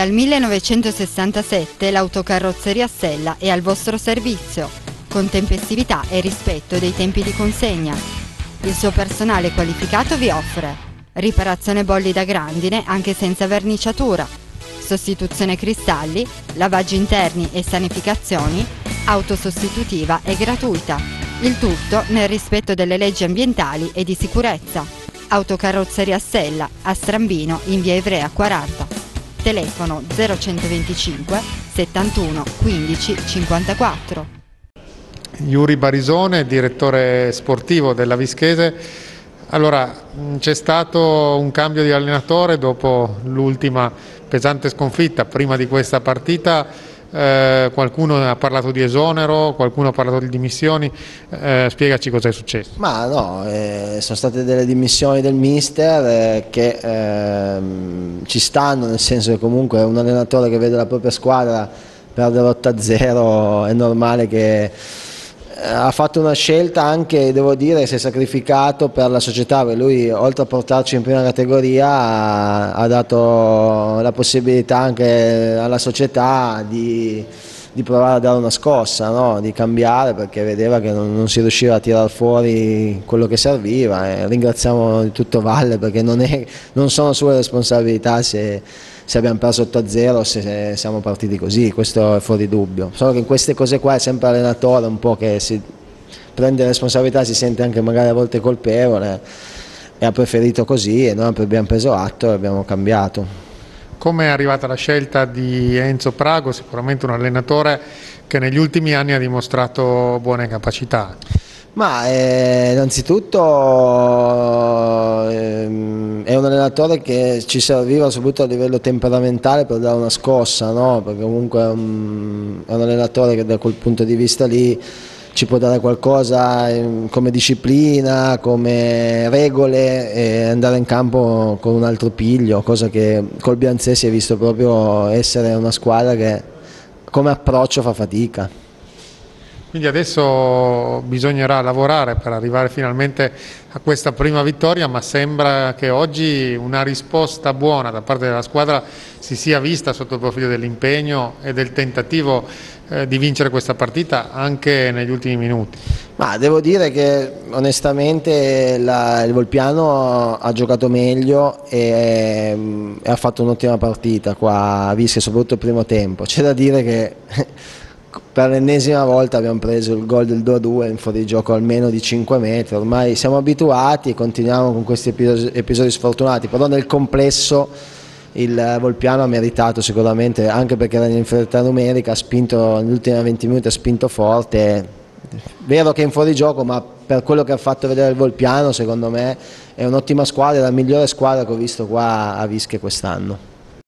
Dal 1967 l'autocarrozzeria Sella è al vostro servizio, con tempestività e rispetto dei tempi di consegna. Il suo personale qualificato vi offre riparazione bolli da grandine anche senza verniciatura, sostituzione cristalli, lavaggi interni e sanificazioni, auto sostitutiva e gratuita. Il tutto nel rispetto delle leggi ambientali e di sicurezza. Autocarrozzeria Sella a Strambino in via Ivrea 40. Telefono 0125 71 15 54. Yuri Barisone, direttore sportivo della Vischese. Allora, c'è stato un cambio di allenatore dopo l'ultima pesante sconfitta. Prima di questa partita qualcuno ha parlato di esonero, qualcuno ha parlato di dimissioni. Spiegaci cosa è successo. Ma no, sono state delle dimissioni del mister che ci stanno, nel senso che comunque un allenatore che vede la propria squadra perdere 8-0 è normale che ha fatto una scelta, anche devo dire si è sacrificato per la società, perché lui oltre a portarci in prima categoria ha dato la possibilità anche alla società di provare a dare una scossa, no? Di cambiare, perché vedeva che non si riusciva a tirar fuori quello che serviva, e ringraziamo di tutto Valle, perché non sono sue responsabilità se abbiamo perso 8-0 o se siamo partiti così, questo è fuori dubbio. Solo che in queste cose qua è sempre l'allenatore un po' che si prende responsabilità, si sente anche magari a volte colpevole, e ha preferito così e noi abbiamo preso atto e abbiamo cambiato. Come è arrivata la scelta di Enzo Prago? Sicuramente un allenatore che negli ultimi anni ha dimostrato buone capacità. Ma innanzitutto è un allenatore che ci serviva soprattutto a livello temperamentale per dare una scossa, no? Perché comunque è un allenatore che da quel punto di vista lì ci può dare qualcosa come disciplina, come regole, e andare in campo con un altro piglio, cosa che col Bianzè si è visto proprio essere una squadra che come approccio fa fatica. Quindi adesso bisognerà lavorare per arrivare finalmente a questa prima vittoria, ma sembra che oggi una risposta buona da parte della squadra si sia vista sotto il profilo dell'impegno e del tentativo di vincere questa partita anche negli ultimi minuti. Ma devo dire che onestamente il Volpiano ha giocato meglio e ha fatto un'ottima partita qua a Vischia, soprattutto il primo tempo. C'è da dire che per l'ennesima volta abbiamo preso il gol del 2-2 in fuorigioco almeno di 5 metri, ormai siamo abituati e continuiamo con questi episodi sfortunati, però nel complesso il Volpiano ha meritato sicuramente, anche perché era in inferiorità numerica, ha spinto negli ultimi 20 minuti, ha spinto forte, vero che in fuorigioco, ma per quello che ha fatto vedere il Volpiano secondo me è un'ottima squadra, è la migliore squadra che ho visto qua a Vischia quest'anno.